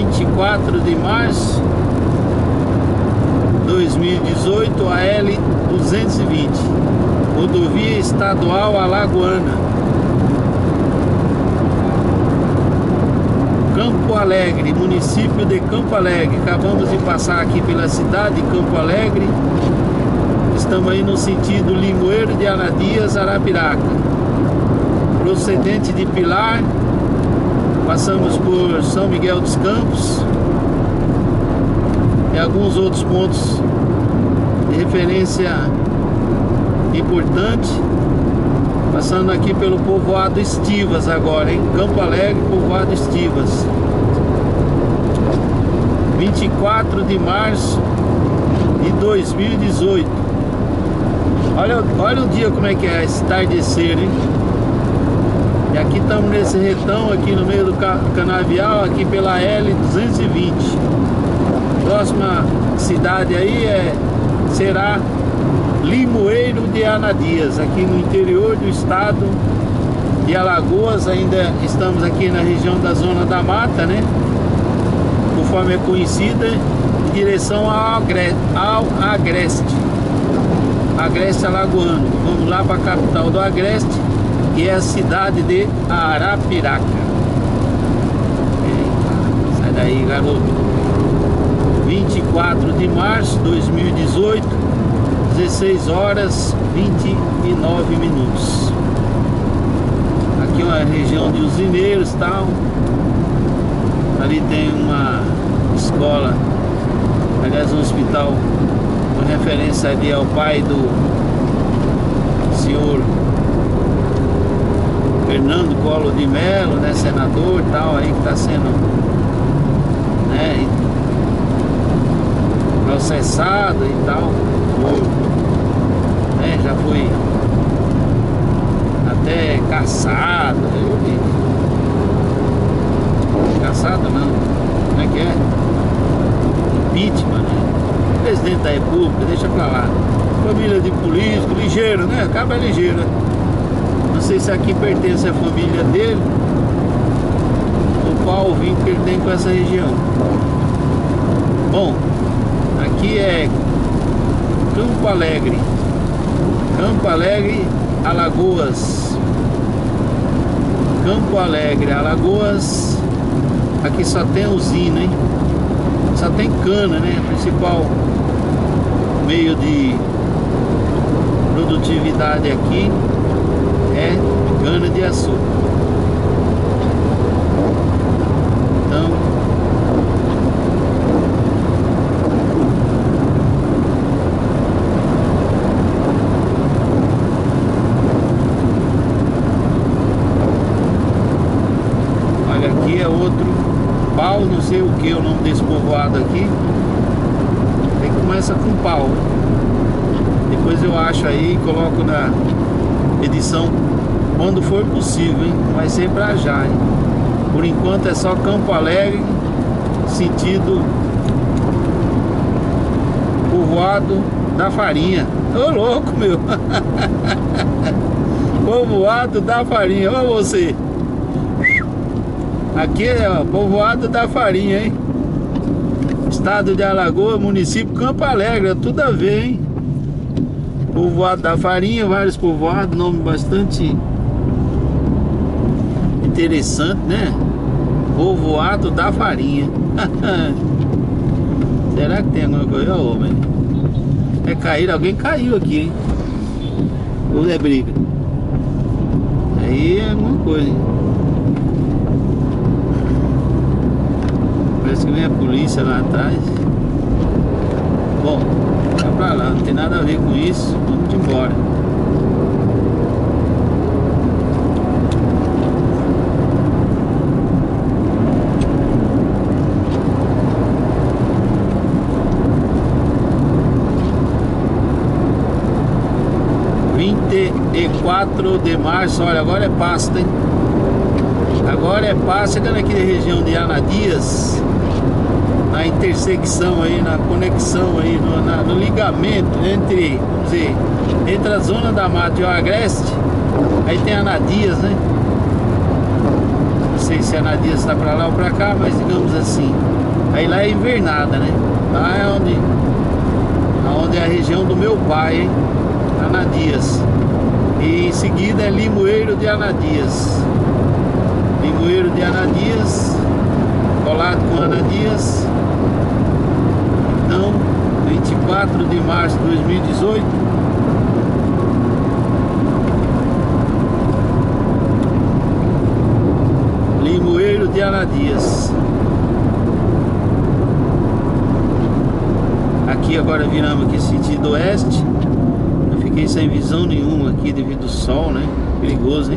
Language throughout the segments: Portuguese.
24 de março 2018, AL 220, rodovia estadual Alagoana, Campo Alegre, município de Campo Alegre. Acabamos de passar aqui pela cidade de Campo Alegre. Estamos aí no sentido Limoeiro de Anadias, Arapiraca, procedente de Pilar. Passamos por São Miguel dos Campos e alguns outros pontos de referência importante. Passando aqui pelo povoado Estivas agora, hein? Campo Alegre, povoado Estivas. 24 de março de 2018. Olha o dia como é que é, esse tardecer, hein? E aqui estamos nesse retão aqui no meio do canavial, aqui pela L220. Próxima cidade aí será Limoeiro de Anadias, aqui no interior do estado de Alagoas. Ainda estamos aqui na região da Zona da Mata, né? Conforme é conhecida, em direção ao Agreste. Agreste Alagoano. Vamos lá para a capital do Agreste, que é a cidade de Arapiraca. Eita, sai daí, garoto. 24 de março de 2018, 16 horas 29 minutos. Aqui é uma região de usineiros e tal. Ali tem uma escola, aliás, um hospital com referência ali ao pai do senhor Fernando Collor de Mello, né, senador e tal, aí que está sendo, né, processado e tal, né, já foi até caçado, eu vi. Caçado não, como é que é? Impeachment, né? Presidente da República, deixa pra lá. Família de político, ligeiro, né? Acaba ligeiro. Não sei se aqui pertence à família dele ou qual o vínculo que ele tem com essa região. Bom, aqui é Campo Alegre. Campo Alegre, Alagoas. Campo Alegre, Alagoas. Aqui só tem usina, hein? Só tem cana, né? O principal meio de produtividade aqui é cana de açúcar. Então, olha, aqui é outro pau, não sei o que é o nome desse povoado aqui. Aí começa com pau. Depois eu acho aí e coloco na edição quando for possível, hein? Vai ser pra já, hein? Por enquanto é só Campo Alegre, sentido povoado da Farinha. Ô louco, meu! Povoado da Farinha, olha você! Aqui é ó, povoado da Farinha, hein? Estado de Alagoas, município Campo Alegre, é tudo a ver, hein? Povoado da Farinha, vários povoados, nome bastante interessante, né? Povoado da Farinha. Será que tem alguma coisa? Ô, homem, é cair, alguém caiu aqui, hein? Ou é briga? Aí é alguma coisa, hein? Parece que vem a polícia lá atrás. Bom, vai pra lá, não tem nada a ver com isso. Vamos embora. E 4 de março, olha, agora é Pasto, hein? Agora é Pasto, chegando aqui na região de Anadias, na intersecção aí, na conexão aí, no ligamento entre, vamos dizer, entre a Zona da Mata e o Agreste. Aí tem Anadias, né? sei se a Anadias está para lá ou para cá, mas digamos assim. Aí lá é Invernada, né? Lá é onde é a região do meu pai, hein? Anadias. E em seguida é Limoeiro de Anadias. Limoeiro de Anadias, colado com Anadias. Então, 24 de março de 2018. Limoeiro de Anadias. Aqui agora viramos aqui sentido oeste. Eu fiquei sem visão nenhuma aqui devido ao sol, né? Perigoso, hein?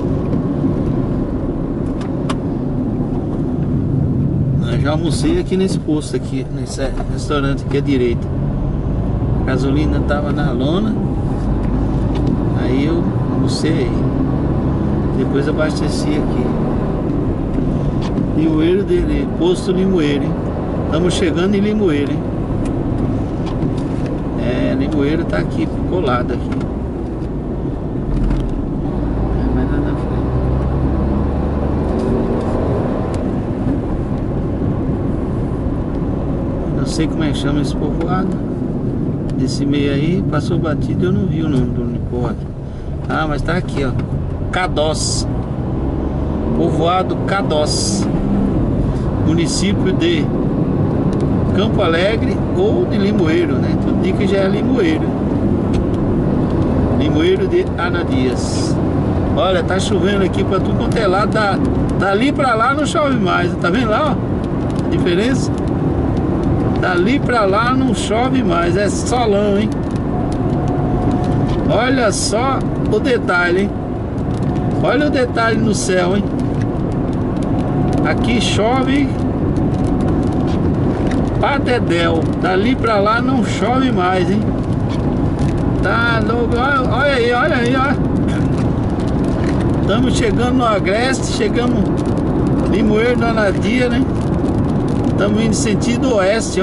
Eu já almocei aqui nesse posto aqui, nesse restaurante aqui à direita. A gasolina tava na lona. Aí eu almocei aí. Depois abasteci aqui. Limoeiro dele, posto Limoeiro, hein? Estamos chegando em Limoeiro, hein? Limoeiro tá aqui, colado aqui. Não é mais nada na frente. Não sei como é que chama esse povoado. Desse meio aí, passou batido, eu não vi o nome do povoado. Ah, mas tá aqui, ó. Cadós. Povoado Cadós. Município de Campo Alegre ou de Limoeiro, né? Tudo indica que já é Limoeiro. Limoeiro de Anadias. Olha, tá chovendo aqui pra tudo quanto é lado. Dali pra lá não chove mais. Tá vendo lá, ó? A diferença? Dali pra lá não chove mais. É solão, hein? Olha só o detalhe, hein? Olha o detalhe no céu, hein? Aqui chove Padedel. Dali pra lá não chove mais, hein? Tá louco. Olha aí, ó. Estamos chegando no Agreste. Chegamos Limoeiro da Anadia, né? Estamos indo sentido oeste, ó.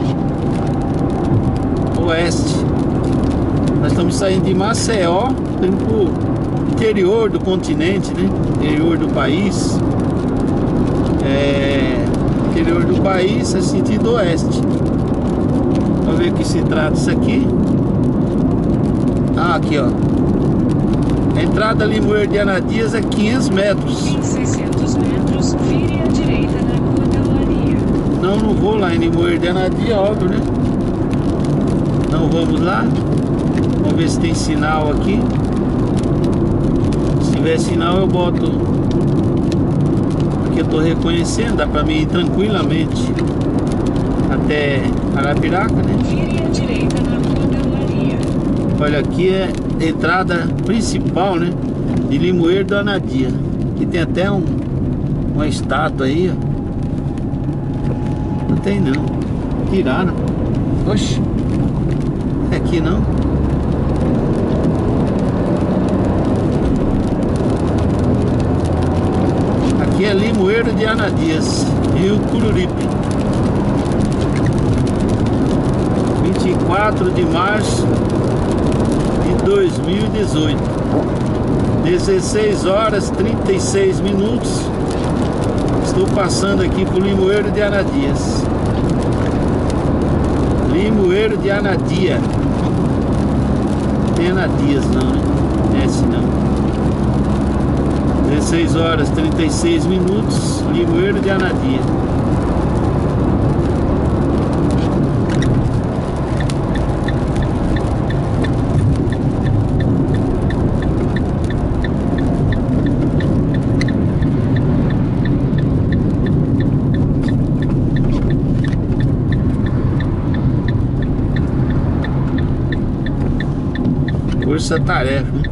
Oeste. Nós estamos saindo de Maceió, indo pro interior do continente, né? Interior do país. Interior do país é sentido oeste. Vamos ver o que se trata isso aqui. Ah, aqui, ó. A entrada Limoeiro de Anadias é 500 metros. Em 600 metros, vire à direita na Rua da Olaria. Não vou lá em Limoeiro de Anadia, óbvio, né? Não vamos lá. Vamos ver se tem sinal aqui. Se tiver sinal eu boto. Aqui eu tô reconhecendo, dá pra mim ir tranquilamente até Arapiraca, né? Vire à direita na Rua da Olaria. Olha, aqui é a entrada principal, né? De Limoeiro da Anadia. Aqui tem até uma estátua aí, ó. Não tem não. Tiraram. Oxe. É aqui não. Aqui é Limoeiro de Anadias, Rio Cururipe. 24 de março de 2018. 16 horas 36 minutos. Estou passando aqui por Limoeiro de Anadias. Limoeiro de Anadia. Tem Anadias não, né? Esse não. 16 horas 36 minutos. Limoeiro de Anadia. Força-tarefa, né?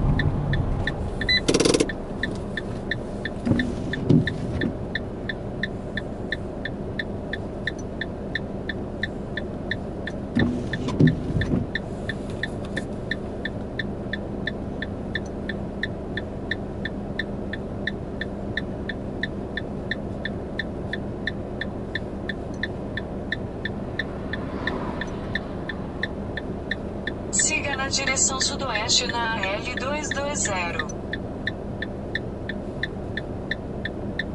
Siga na direção sudoeste na AL 220.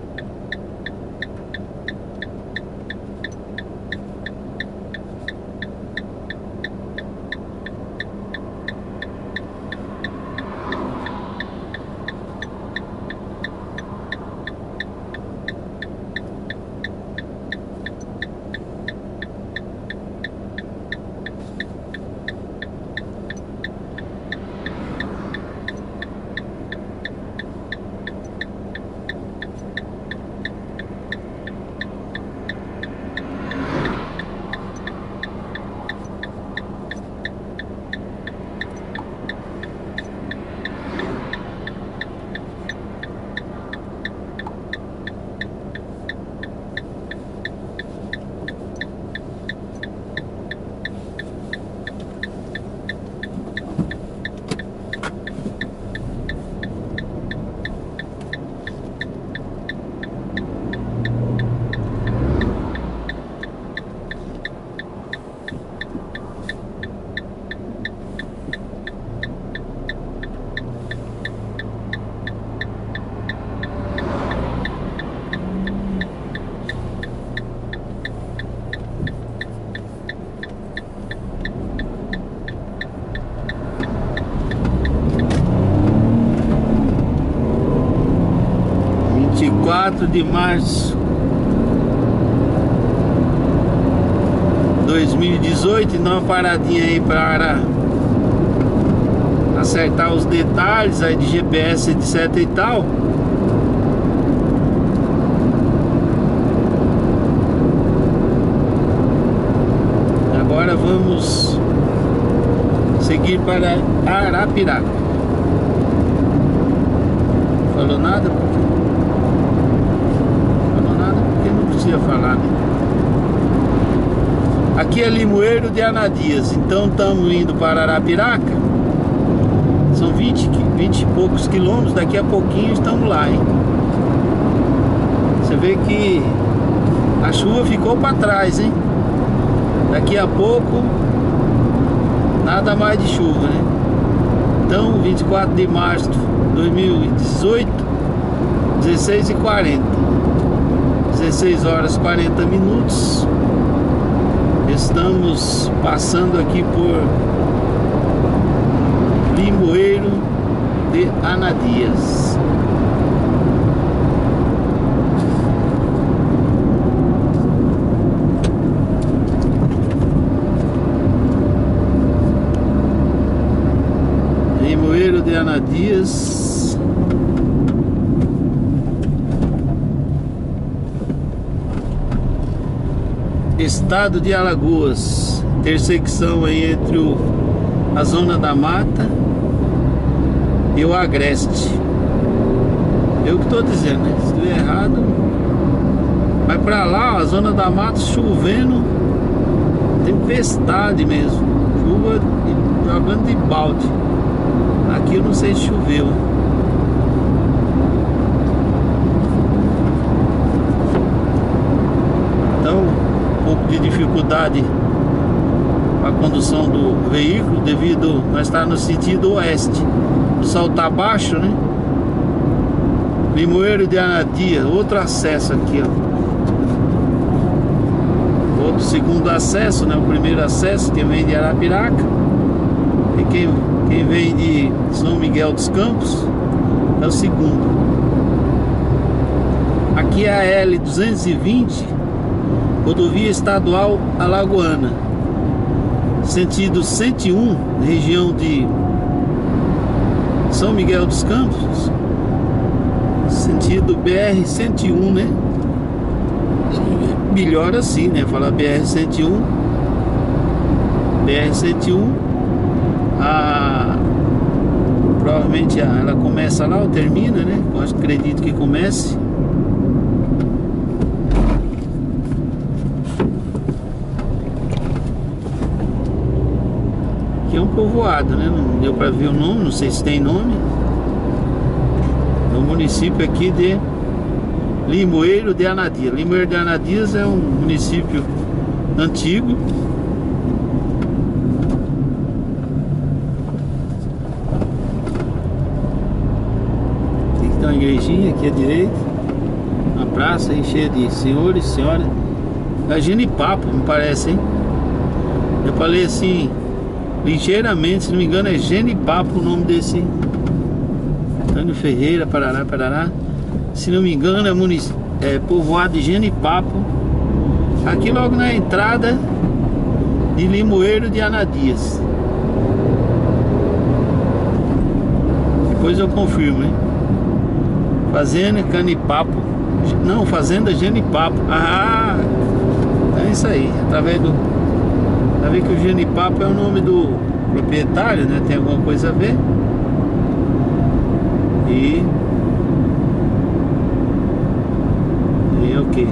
24 de março de 2018. Dá uma paradinha aí para acertar os detalhes aí de GPS, etc e tal. Agora vamos seguir para Arapiraca. Falou nada? Falou nada porque não precisa falar, né? Aqui é Limoeiro de Anadias. Então estamos indo para Arapiraca. São 20 e poucos quilômetros. Daqui a pouquinho estamos lá, hein? Você vê que a chuva ficou para trás, hein? Daqui a pouco nada mais de chuva, né? Então 24 de março de 2018, 16h40, 16 horas 40 minutos. Estamos passando aqui por Limoeiro de Anadias. Limoeiro de Anadias. Estado de Alagoas. Intersecção aí entre a Zona da Mata e o Agreste. Eu que estou dizendo, né? Se estiver errado, vai pra lá, ó, a Zona da Mata chovendo, tempestade mesmo, chuva jogando de balde. Aqui eu não sei se choveu. Então, um pouco de dificuldade a condução do veículo devido a estar no sentido oeste. O sol tá baixo, né? Limoeiro de Anadias, outro acesso aqui, ó. Outro segundo acesso, né? O primeiro acesso que vem de Arapiraca. E quem vem de São Miguel dos Campos é o segundo. Aqui é a L220, rodovia estadual alagoana, sentido 101, região de São Miguel dos Campos, sentido BR-101, né? Melhor assim, né? Falar BR-101, provavelmente ela começa lá ou termina, né? Eu acredito que comece. Aqui é um povoado, né? Não deu para ver o nome, não sei se tem nome. É o município aqui de Limoeiro de Anadias. Limoeiro de Anadias é um município antigo. Uma igrejinha aqui à direita, uma praça aí cheia de senhores e senhoras. É Genipapo, me parece, hein? Eu falei assim, ligeiramente, se não me engano, é Genipapo o nome desse. Antônio Ferreira, Parará, Parará. Se não me engano, é povoado de Genipapo. Aqui logo na entrada de Limoeiro de Anadias. Depois eu confirmo, hein? Fazenda Canipapo. Não, Fazenda Genipapo. Ah, é isso aí. Através do... Tá vendo que o Genipapo é o nome do proprietário, né? Tem alguma coisa a ver. E o que?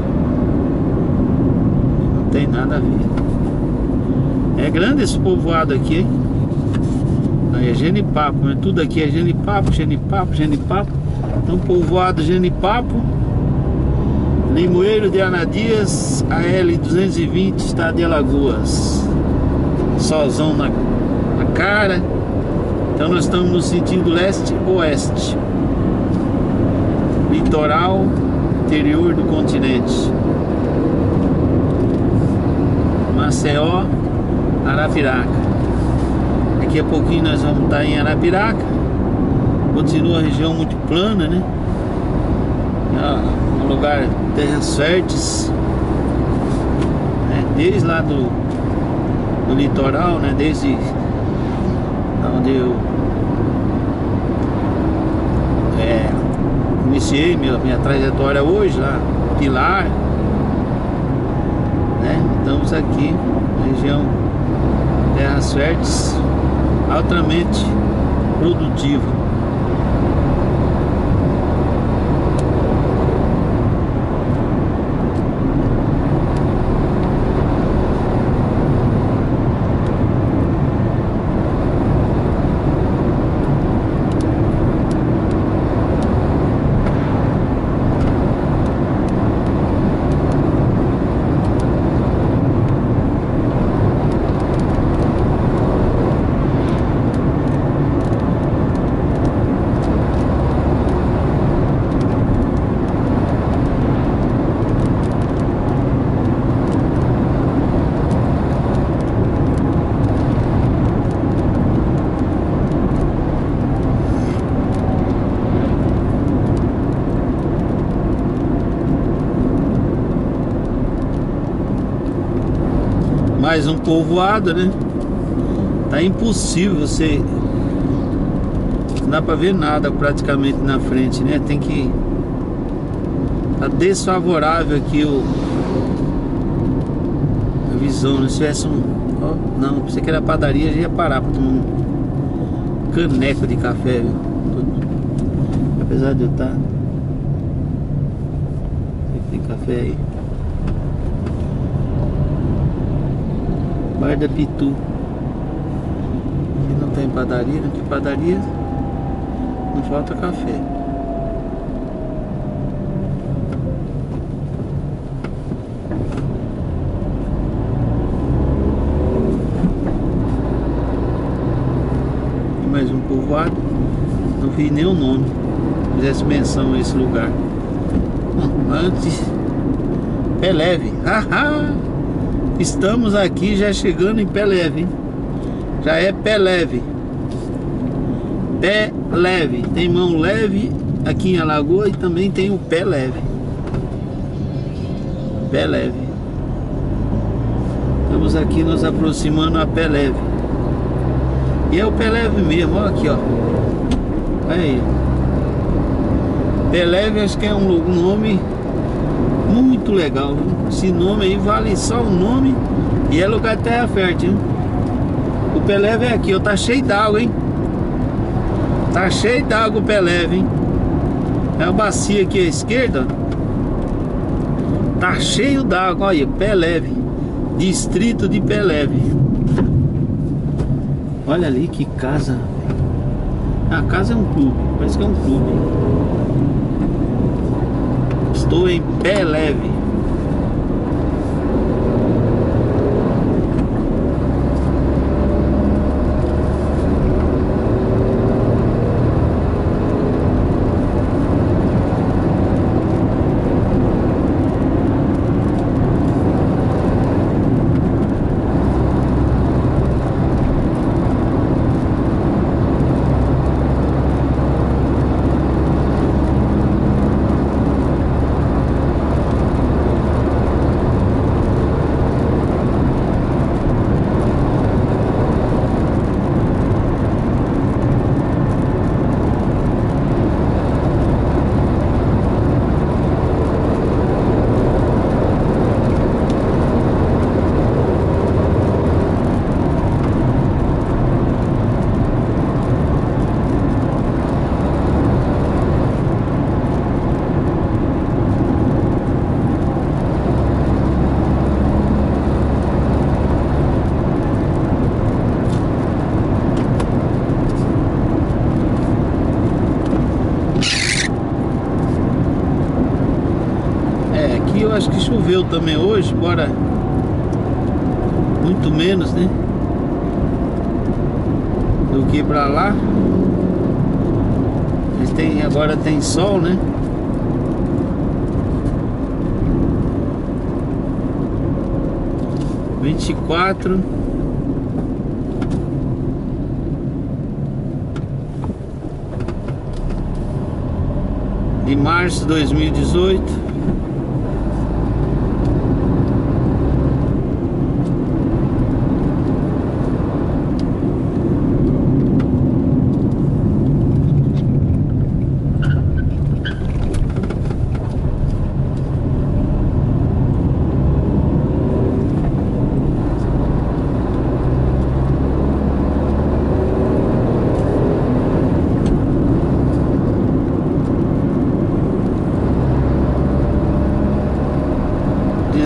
Não tem nada a ver. É grande esse povoado aqui, hein? Aí é Genipapo, né? Tudo aqui é Genipapo. Então, povoado Genipapo, Limoeiro de Anadias, a L220, estado de Alagoas. Solzão na cara. Então nós estamos no sentido leste-oeste, litoral, interior do continente. Maceió, Arapiraca. Daqui a pouquinho nós vamos estar em Arapiraca. Continua a região muito plana, né? um lugar terras férteis, né? Desde lá do litoral, né? Desde onde eu iniciei minha trajetória hoje, lá Pilar, né? Estamos aqui na região terras férteis, altamente produtiva. Mais um povoado, né? Tá impossível você... Não dá pra ver nada praticamente na frente, né? Tem que... Tá desfavorável aqui a visão, né? Se tivesse um... Ó, não, pensei que era padaria, já ia parar pra tomar um caneco de café, viu? Apesar de eu estar... Tem café aí. Bar da Pitu. Aqui não tem padaria, não tem padaria, não falta café. Tem mais um povoado. Não vi nem o nome. Fizesse menção a esse lugar. Antes Peleve. Haha! Estamos aqui já chegando em Peleve, hein? Já é Peleve. Pé leve. Tem mão leve aqui em Alagoas e também tem o pé leve. Pé leve. Estamos aqui nos aproximando a Pé leve. E é o pé leve mesmo, olha aqui, ó. Aí. Pé leve, acho que é um nome muito legal, viu? Esse nome aí vale só o nome. E é lugar de terra fértil, hein? O Pé leve é aqui, ó. Tá cheio d'água, hein? Tá cheio d'água o Pé leve, hein? É a bacia aqui à esquerda. Tá cheio d'água, olha, Pé leve. Distrito de Pé leve. Olha ali que casa. A casa é um clube, parece que é um clube. Estou em Pé leve. Eu acho que choveu também hoje, embora muito menos, né, do que pra lá. Agora tem sol, né? Vinte e quatro de março de 2018.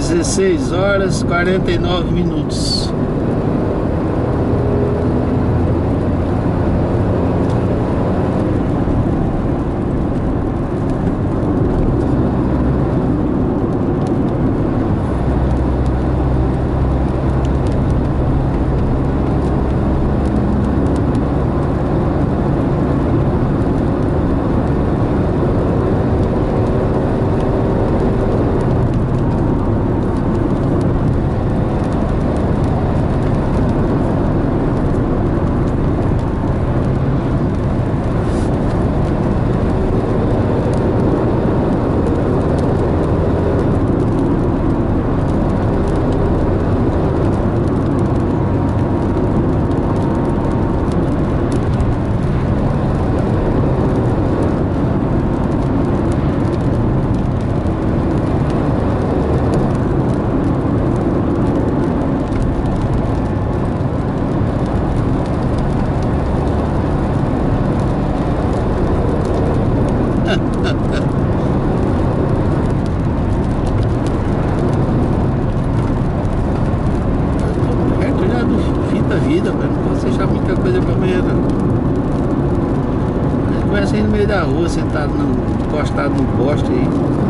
16 horas 49 minutos. Perto já do fim da vida, mas não posso deixar muita coisa pra amanhã não. A gente começa aí no meio da rua, sentado encostado no poste aí.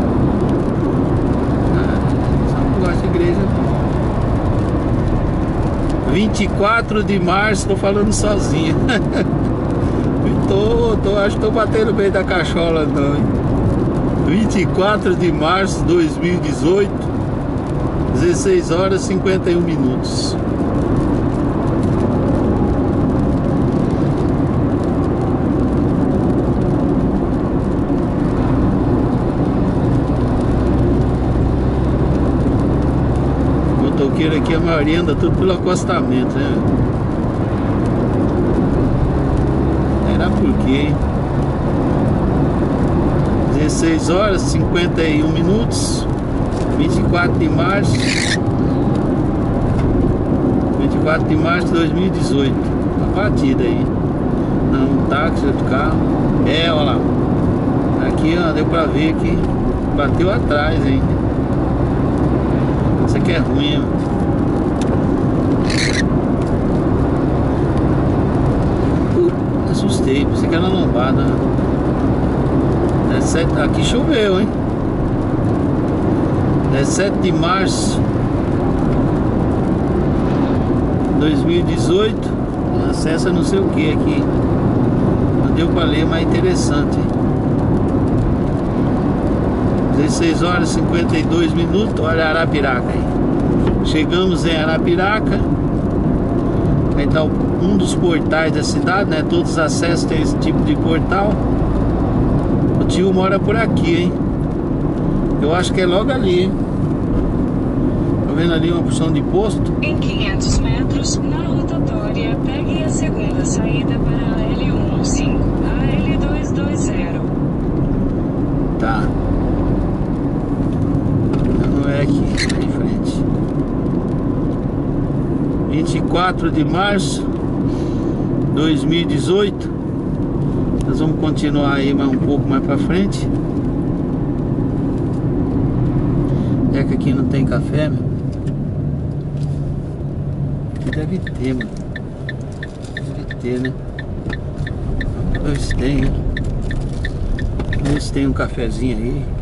Só não gosto de igreja não. 24 de março, tô falando sozinho. Acho que tô batendo bem da cachola não, hein? 24 de março de 2018, 16 horas 51 minutos. Motoqueiro aqui, a maioria anda tudo pelo acostamento, né? Era por quê, hein? 16 horas 51 minutos, 24 de março 24 de março de 2018. Uma batida aí. Não, um táxi, outro carro. É, olha lá. Aqui, ó, deu pra ver que bateu atrás ainda. Isso aqui é ruim, ó. Assustei, pensei que era lombada. Aqui choveu, hein? 17 de março 2018. Acessa não sei o que aqui. Não deu pra ler, mas é interessante. 16 horas 52 minutos. Olha Arapiraca aí. Chegamos em Arapiraca. Aí tá um dos portais da cidade, né? Todos os acessos tem esse tipo de portal. O tio mora por aqui, hein? Eu acho que é logo ali, hein? Tá vendo ali uma porção de posto? Em 500 metros, na rotatória, pegue a segunda saída para a L115, a L220. Tá. Não é aqui, é em frente. 24 de março de 2018. Nós vamos continuar aí mais um pouco mais pra frente. É que aqui não tem café, meu. Aqui deve ter, mano. Deve ter, né? Talvez tenha. Talvez tenha um cafezinho aí.